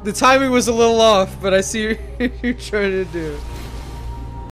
The timing was a little off, but I see what you're trying to do.